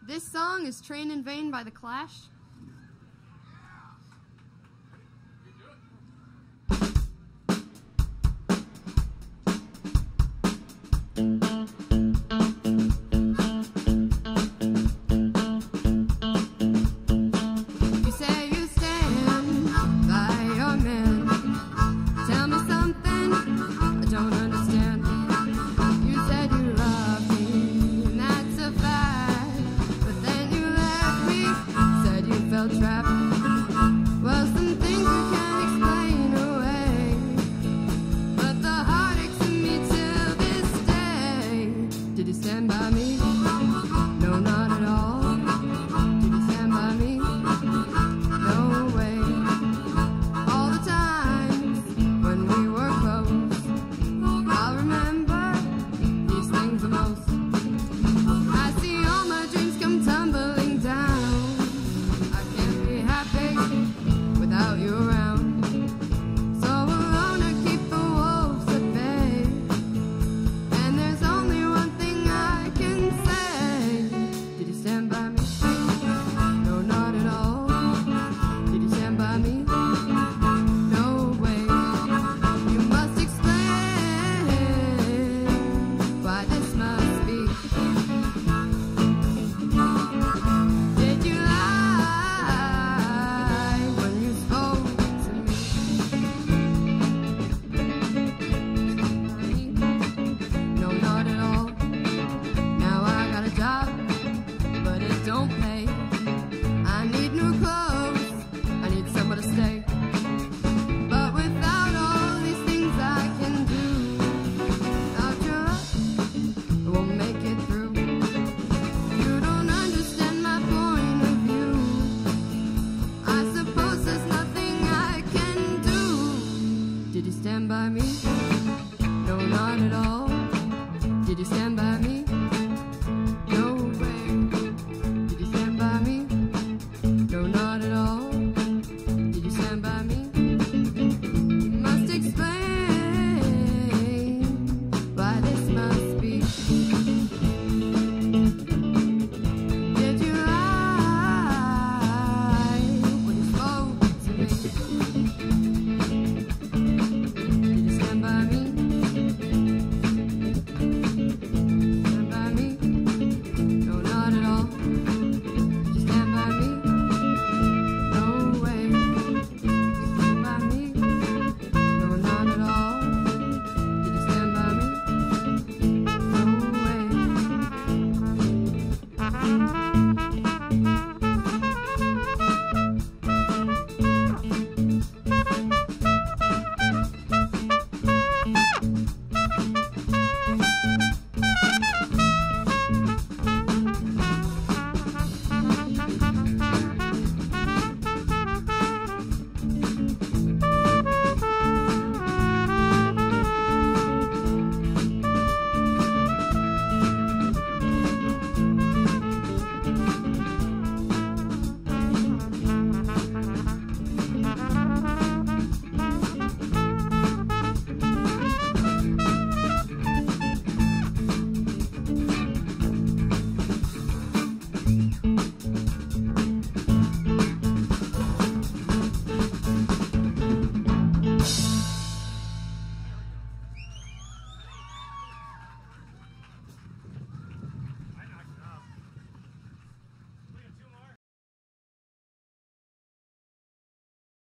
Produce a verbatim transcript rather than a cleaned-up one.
This song is Train in Vain by The Clash. Did you stand by me? No, not at all. Did you stand by me? No way. All the times when we were close, I'll remember these things the most. I see all my dreams come tumbling down. I can't be happy without you around. So alone I keep the wolves at bay. And there's only one thing I can say. Did you stand by me? No, not at all. Did you stand by me? No way. You must explain why this must be. Did you lie when you spoke to me? No, not at all. Now I got a job, but it don't pay.